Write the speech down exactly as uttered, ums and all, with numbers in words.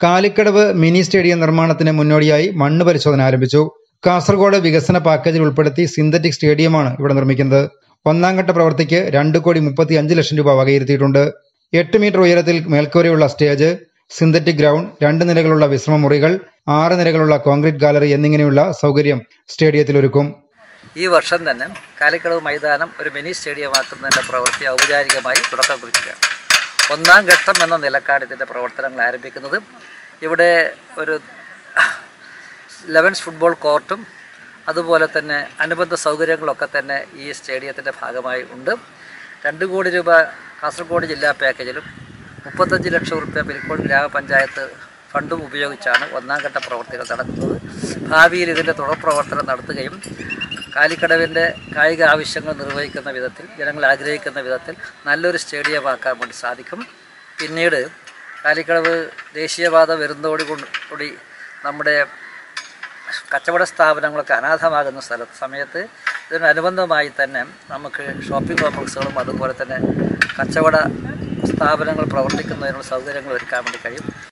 Kalikkadavu mini stadium നിർമ്മാണത്തിന് മുന്നോടിയായി മണ്ണ് പരിശോധന ആരംഭിച്ചു. കാസർഗോഡ് വികസന പാക്കേജിൽ ഉൾപ്പെടുത്തി സിന്തറ്റിക് സ്റ്റേഡിയമാണ് ഇവിടെ നിർമ്മിക്കുന്നത്. ഒന്നാം ഘട്ട പ്രവൃത്തിക്ക് രണ്ട് കോടി മുപ്പത്തി അഞ്ച് ലക്ഷം രൂപ വകയിരുത്തിയിട്ടുണ്ട്. എട്ട് മീറ്റർ ഉയരത്തിൽ മേൽക്കൂരയുള്ള സ്റ്റേജ്, സിന്തറ്റിക് ഗ്രൗണ്ട്, രണ്ട് നിലകളുള്ള വിശ്രമ മുറികൾ, ആറ് നിലകളുള്ള കോൺക്രീറ്റ് ഗാലറി എന്നിങ്ങനെയുള്ള സൗകര്യം സ്റ്റേഡിയത്തിൽ ഒരുക്കും. ഈ വർഷം തന്നെ കാലിക്കടവ് മൈതാനം ഒരു മിനി സ്റ്റേഡിയമാക്കുന്നതിൻ്റെ പ്രവൃത്തി ഔപചാരികമായി തുടക്കം കുറിക്കുകയാണ്. ഒന്നാം ഘട്ടം എന്ന നിലക്കാണ് ഇതിൻ്റെ പ്രവർത്തനങ്ങൾ ആരംഭിക്കുന്നത്. ഇവിടെ ഒരു ലെവൻസ് ഫുട്ബോൾ കോർട്ടും അതുപോലെ തന്നെ അനുബന്ധ സൗകര്യങ്ങളൊക്കെ തന്നെ ഈ സ്റ്റേഡിയത്തിൻ്റെ ഭാഗമായി ഉണ്ട്. രണ്ട് കോടി രൂപ കാസർഗോഡ് ജില്ലാ പാക്കേജിലും മുപ്പത്തഞ്ച് ലക്ഷം റുപ്യ പിലിക്കോട് ഗ്രാമപഞ്ചായത്ത് ഫണ്ടും ഉപയോഗിച്ചാണ് ഒന്നാം ഘട്ട പ്രവർത്തികൾ നടക്കുന്നത്. ഭാവിയിൽ ഇതിൻ്റെ തുടർ പ്രവർത്തനം നടത്തുകയും കാലിക്കടവിൻ്റെ കായിക ആവശ്യങ്ങൾ നിർവഹിക്കുന്ന വിധത്തിൽ, ജനങ്ങൾ ആഗ്രഹിക്കുന്ന വിധത്തിൽ നല്ലൊരു സ്റ്റേഡിയമാക്കാൻ വേണ്ടി സാധിക്കും. പിന്നീട് കാലിക്കടവ് ദേശീയപാത വരുന്നതോടുകൂടി നമ്മുടെ കച്ചവട സ്ഥാപനങ്ങളൊക്കെ അനാഥമാകുന്ന സ്ഥല സമയത്ത് ഇതിനനുബന്ധമായി തന്നെ നമുക്ക് ഷോപ്പിംഗ് കോംപ്ലക്സുകളും അതുപോലെ തന്നെ കച്ചവട സ്ഥാപനങ്ങൾ പ്രവർത്തിക്കുന്നതിനുള്ള സൗകര്യങ്ങൾ ഒരുക്കാൻ വേണ്ടി കഴിയും.